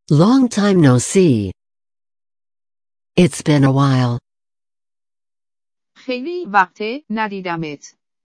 Long time no see. It's been a while. خیلی وقته ندیدمت.